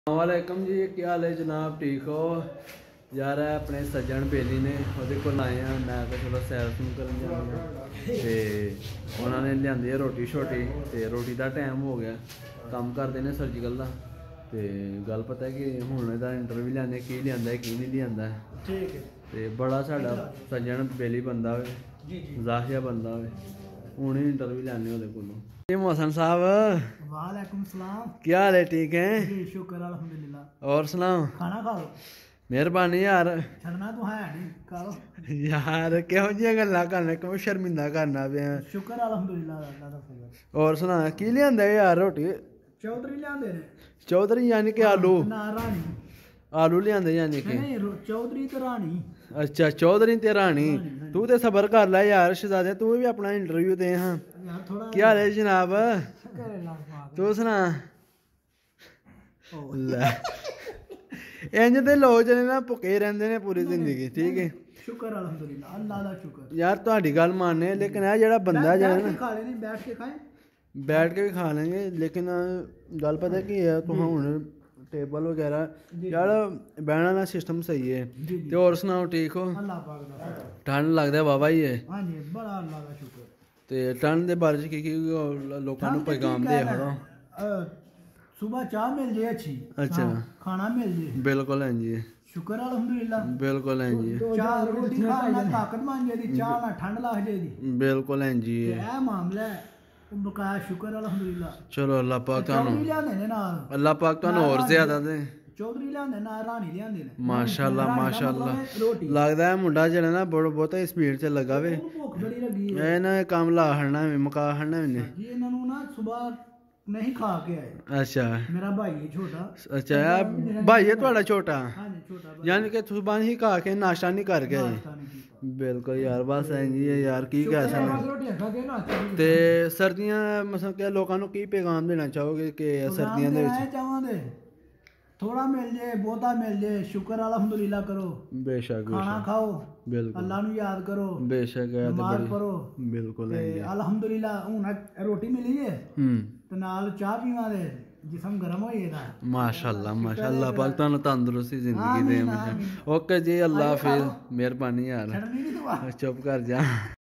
वालेकुम जी, क्या हाल है जनाब? ठीक हो यार? अपने सज्जन बेली ने वो को आए हैं, मैं तो चलो सैर सूर कर उन्होंने लिया रोटी शोटी तो रोटी का टाइम हो गया। काम करते हैं सर्जिकल का तो गल पता है कि हूँ इसका इंटरव्यू लिया की लिया की नहीं लिया। तो बड़ा साडा सज्जन बेली बंदा हो, जाहिया बंदा हो, हूँ ही इंटरव्यू लिया वो को। मोहसन साहब वालेकुम सलाम, क्या हाल है? ठीक है जी शुक्र अल्हम्दुलिल्लाह। और सुनाओ? खाना खा लो, मेहरबानी यार। छड़ना तो है नहीं, करो यार क्यों जी गल्लां करना, क्यों शर्मिंदा करना पे? शुक्र अल्हम्दुलिल्लाह अल्लाह दा फजल। और सुना की लिया यार रोटी? चौधरी लियांदे ने। चौधरी यानी कि आलू? ना रानी। आलू लिया यानी कि नहीं चौधरी ते रानी। अच्छा चौधरी ते रानी। तू तो सबर कर ला यार शहजादे, तू भी अपना इंटरव्यू दे। हाँ यार थोड़ा क्या हाल है जनाब? तू सुना? इंज ते लोग जने ना भुखे रहंदे ने पूरी जिंदगी, ठीक है? शुक्र अल्हम्दुलिल्लाह, अल्लाह दा शुक्र। यार तुहाडी गल मानने, लेकिन यह जेड़ा बंदा जेड़ा ना खा लेनी, बैठ के खाएं, बैठ के भी खा लेंगे, लेकिन गल पता की है तुम हूँ टेबल वगैरह यार बहना का सिस्टम सही है। तो और सुनाओ ठीक हो? अल्लाह पाक दा शुक्र। ठंड लगता बाबा ही है? हां जी बड़ा अल्लाह दा शुक्र। तो ठंड के बारे की लोगों को पैगाम दे खड़ो? सुबह चाह मिल जाए अच्छी, अच्छा खाना मिल जाए, बिल्कुल है जी, शुक्र अल्हम्दुलिल्लाह। बिल्कुल है जी, चाह रोटी खाना ताकत बन जाएगी, चाह ना ठंड लग जाएगी, बिल्कुल है जी, ये मामला है। बकाया शुक्र अल्हम्दुलिल्लाह। चलो अल्लाह पाक चौधरी लियाने ने नाल, अल्लाह पाक तुहानू और ज्यादा दे। चौधरी लियाने ना रानी लियाने ने। माशाल्लाह माशाल्लाह, लगदा है मुंडा जेड़ा ना बहुत स्पीड से लगा वे। भूख बड़ी लगी है, ए ना काम ला हड़ना मुका हड़ना ने जी। इन्हां नू ना सुबह नहीं खा के आए। अच्छा मेरा भाई है छोटा। अच्छा भाई है थोड़ा छोटा? हां जी छोटा भाई, यानी कि सुबह ही खा के नाश्ता नहीं करके आए? बिल्कुल यार, बस जी है यार, की कह सकते। ते सर्दियां मतलब कि लोगों को की पैगाम देना चाहोगे कि सर्दियां दे विच चाहांगे थोड़ा मिल जाए, बहुता मिल जाए, शुक्र अल्हम्दुलिल्लाह करो। बेशक खाना खाओ, बिल्कुल अल्लाह नु याद करो, बेशक है, तो नमाज पढ़ो, बिल्कुल है अल्हम्दुलिल्लाह। हुन रोटी मिली है ते नाल चाह पीवा दे, जिसम गर्म हो जाएगा। माशाल्लाह माशाल्लाह, पाक तुहानू तंदुरुस्ती जिंदगी दे। ओके जी, अल्लाह हाफिज, मेहरबानी यार, चुप कर जा।